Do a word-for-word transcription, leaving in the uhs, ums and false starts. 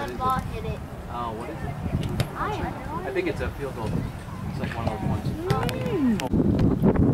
the ball hit it. Oh, what is it? I don't know. I think it's a field goal. It's like one of those ones. Oh.